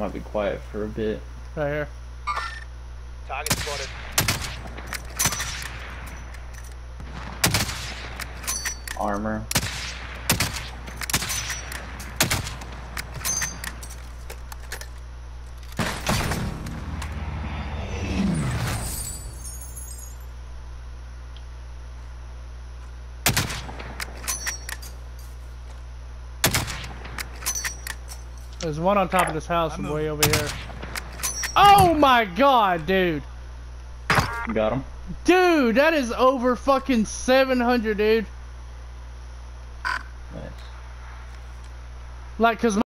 Might be quiet for a bit. Right here. Target spotted. Armor. There's one on top of this house from way over here. Oh my god, dude! Got him. Dude, that is over fucking 700, dude. Nice. Like, cause